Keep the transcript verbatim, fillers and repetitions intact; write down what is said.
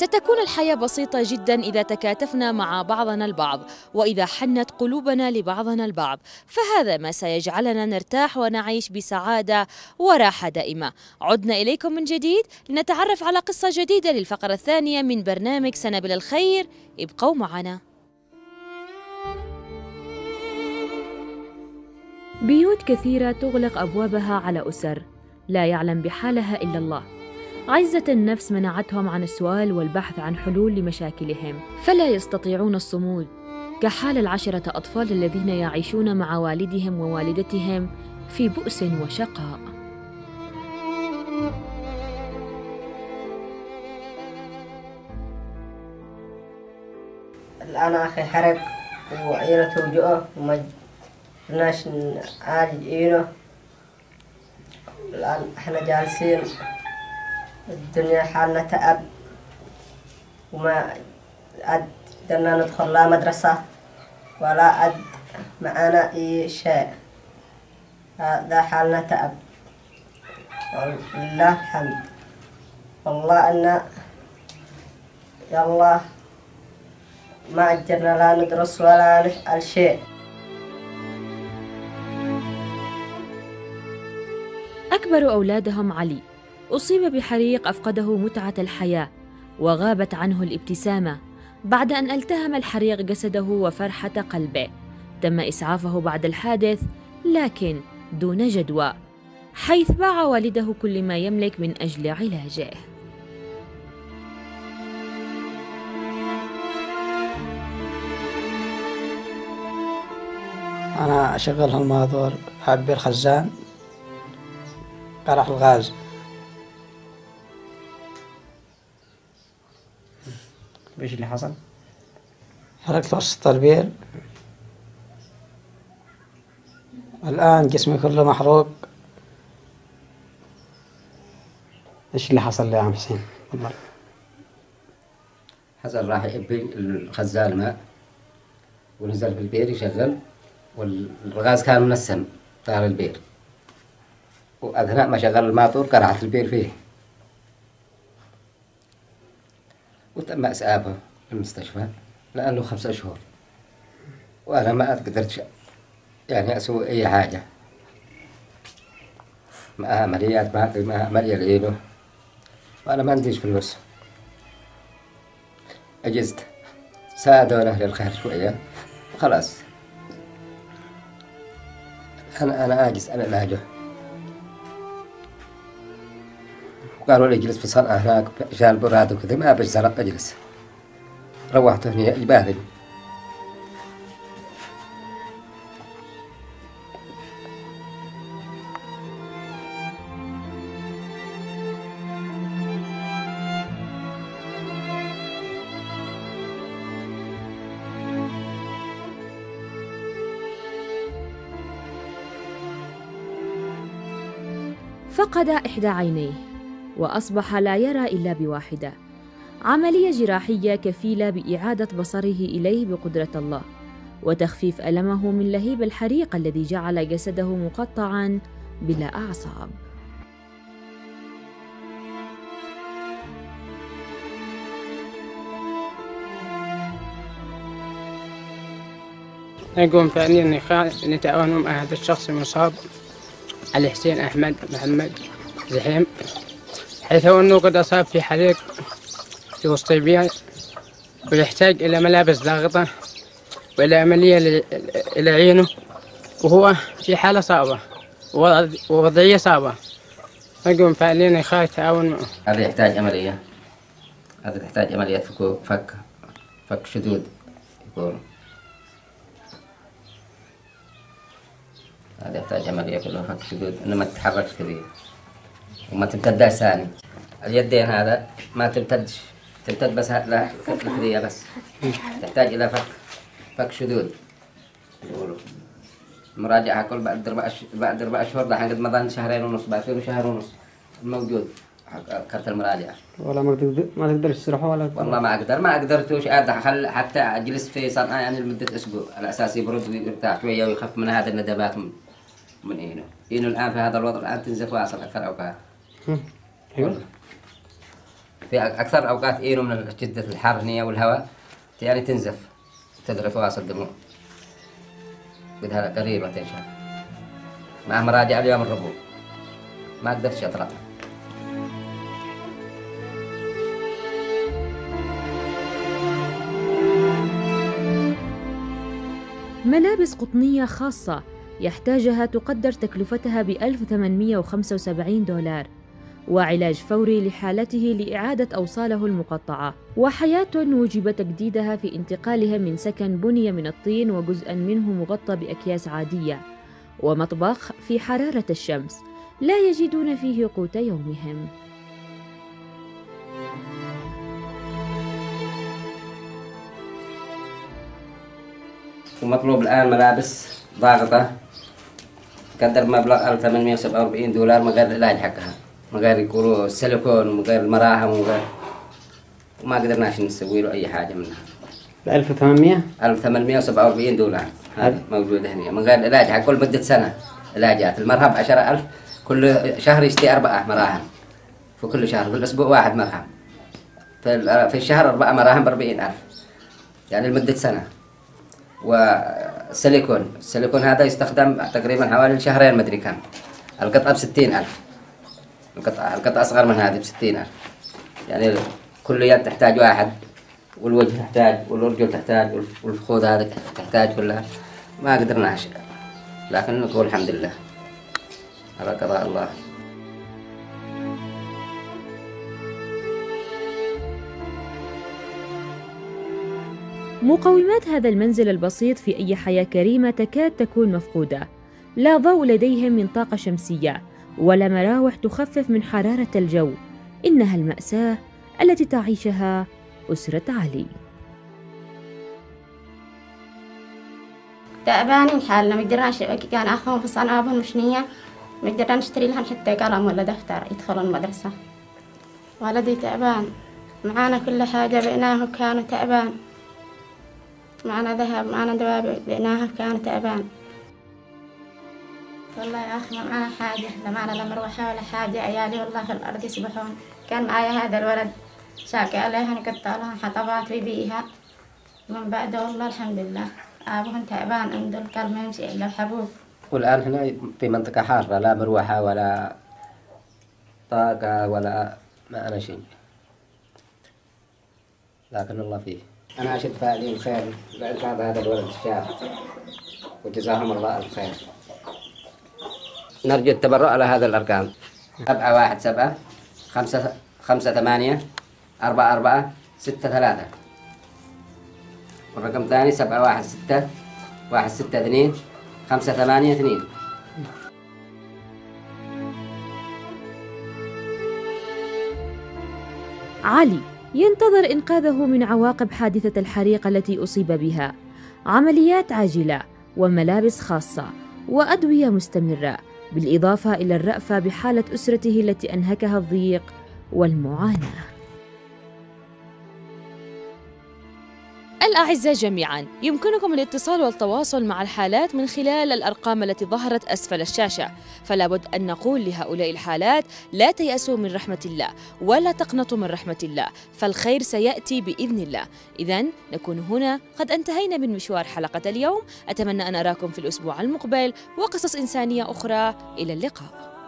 ستكون الحياة بسيطة جدا إذا تكاتفنا مع بعضنا البعض، وإذا حنت قلوبنا لبعضنا البعض، فهذا ما سيجعلنا نرتاح ونعيش بسعادة وراحة دائمة. عدنا إليكم من جديد لنتعرف على قصة جديدة للفقرة الثانية من برنامج سنبل الخير. ابقوا معنا. بيوت كثيرة تغلق أبوابها على أسر لا يعلم بحالها إلا الله. عزة النفس منعتهم عن السؤال والبحث عن حلول لمشاكلهم، فلا يستطيعون الصمود، كحال العشرة أطفال الذين يعيشون مع والدهم ووالدتهم في بؤس وشقاء. الآن أخي حرق وعينه توجعه وما قدرناش نعالج عينه. الآن إحنا جالسين، الدنيا حالنا تعب وما عد قدرنا ندخل لا مدرسة ولا عد معنا أي شيء. هذا حالنا تعب، ولله الحمد. والله أن يلا ما أجرنا لا ندرس ولا نفعل شيء. أكبر أولادهم علي أصيب بحريق أفقده متعة الحياة وغابت عنه الابتسامة بعد أن التهم الحريق جسده وفرحة قلبه. تم إسعافه بعد الحادث لكن دون جدوى، حيث باع والده كل ما يملك من أجل علاجه. أنا أشغل هالماظور أعبر خزان قرح الغاز. ايش اللي حصل؟ حرقت وسط البير، الآن جسمي كله محروق. ايش اللي حصل يا عم حسين؟ تفضل. حصل راح يبي الخزان ماء ونزل في البير يشغل، والغاز كان منسم طار البير، وأثناء ما شغل الماطور قرعت البير فيه، وتم إسعافه في المستشفى لأنه خمسة أشهر، وأنا ما قدرت يعني أسوي أي حاجة. ما عمليات ما ما عملية لعينه، وأنا ما عنديش فلوس. أجزت، ساعدونا أهل الخير شوية وخلاص. أنا أنا عاجز عن علاجه، وقالوا لي اجلس في صنعاء هناك عشان براد وكذا، ما بجزر أجلس. روحت هنا إجباري. فقد إحدى عينيه وأصبح لا يرى إلا بواحدة. عملية جراحية كفيلة بإعادة بصره إليه بقدرة الله وتخفيف ألمه من لهيب الحريق الذي جعل جسده مقطعاً بلا أعصاب. نقوم فعليا نتعاون مع هذا الشخص المصاب علي حسين أحمد محمد زحيم، حيث أنه قد أصاب في حريق في وسط البيئة ويحتاج إلى ملابس ضاغطة وإلى عملية إلى عينه، وهو في حالة صعبة ووضعية صعبة. نقوم فعليا إخاء التعاون معه. هذا يحتاج عملية، هذا تحتاج عملية فك فك فك شدود يكون، هذا يحتاج عملية كلها فك شدود، إنه ما تتحركش كثير وما تمتدش ثاني. اليدين هذا ما تمتدش، تمتد بس الخذية بس، تحتاج إلى فك فك شدود يقولوا. المراجعة كل بعد أربع بعد أربع أشهر، دحين قد مضى شهرين ونص، باقي شهر ونص موجود كرت المراجعة. ولا ما تقدر ما تقدر تسرحه ولا؟ والله ما أقدر ما قدرتوش أخل حتى أجلس في صنعاء يعني لمدة أسبوع على أساس يبرد ويرتاح شوية ويخف من هذه الندبات من من إينه. إينه الآن في هذا الوضع الآن تنزف واصل أكثر أوقات. ايوه. في أكثر أوقات إينو من شدة الحر هنا والهواء يعني تنزف تدري فواصل الدموع بدها قريبة تنشف مع مراجع اليوم الربوع ما قدرتش أطلع. ملابس قطنية خاصة يحتاجها تقدر تكلفتها ب ألف وثمانمئة وخمسة وسبعين دولار، وعلاج فوري لحالته لإعادة أوصاله المقطعة، وحياة وجب تجديدها في انتقالها من سكن بني من الطين وجزءاً منه مغطى بأكياس عادية، ومطبخ في حرارة الشمس لا يجدون فيه قوت يومهم. ومطلوب الآن ملابس ضاغطة قدر مبلغ ألف وثمانمئة وسبعة وأربعين دولار من غير العلاج حقها، من غير يقولوا السيليكون ومن غير المراهم ومن غير، وما قدرناش نسوي له أي حاجة منها. ألف وثمانمئة ألف وثمانمئة وسبعة وأربعين دولار هذه موجودة هنا من غير العلاج حق كل مدة سنة علاجات. المرهم عشرة ألف كل شهر يشتري أربعة مراهم في كل شهر، في الأسبوع واحد مرهم، في الشهر أربعة مراهم بأربعين ألف يعني لمدة سنة. والسيليكون السيليكون هذا يستخدم تقريبا حوالي شهرين مدري كم. القطعة بستين ألف، القطعة القطعة أصغر من هذه بستين ألف، يعني كل يد تحتاج واحد، والوجه تحتاج، والرجل تحتاج، والفخوذ هذا تحتاج كلها. ما قدرناش، لكن نقول الحمد لله على قضاء الله. مقومات هذا المنزل البسيط في أي حياة كريمة تكاد تكون مفقودة. لا ضوء لديهم من طاقة شمسية، ولا مراوح تخفف من حرارة الجو. إنها المأساة التي تعيشها أسرة علي. تعبانين حالنا، ما قدرناش. كان أخوهم في صنابل مشنية، ما قدرنا نشتري لهم حتى قلم ولا دفتر يدخلون المدرسة. ولدي تعبان، معانا كل حاجة بعناه وكان تعبان، معنا ذهب معنا دواء بعناه وكان تعبان. والله يا أخي ما معنا حاجة، لا معنا لا مروحة ولا حاجة. عيالي والله في الأرض يسبحون. كان معايا هذا الولد شاكي عليها نقطع لها حطبات في بيها، من بعده والله الحمد لله أبوهم تعبان عنده القلب ما يمشي إلا حبوب. والآن هنا في منطقة حارة، لا مروحة ولا طاقة ولا معنا شيء، لكن الله فيه. أنا أشد فاعلين الخير لإنقاذ هذا الولد الشاب، وجزاهم الله الخير. نرجو التبرع على هذا الأرقام: سبعة واحد سبعة خمسة خمسة ثمانية أربعة أربعة ستة ثلاثة، والرقم الثاني سبعة واحد ستة واحد ستة اثنين خمسة ثمانية اثنين. علي ينتظر إنقاذه من عواقب حادثة الحريق التي أصيب بها. عمليات عاجلة وملابس خاصة وأدوية مستمرة، بالإضافة إلى الرأفة بحالة أسرته التي أنهكها الضيق والمعاناة. الأعزاء جميعاً، يمكنكم الاتصال والتواصل مع الحالات من خلال الأرقام التي ظهرت أسفل الشاشة. فلا بد أن نقول لهؤلاء الحالات: لا تيأسوا من رحمة الله ولا تقنطوا من رحمة الله، فالخير سيأتي بإذن الله. إذن نكون هنا قد انتهينا من مشوار حلقة اليوم. أتمنى أن أراكم في الأسبوع المقبل وقصص إنسانية أخرى. إلى اللقاء.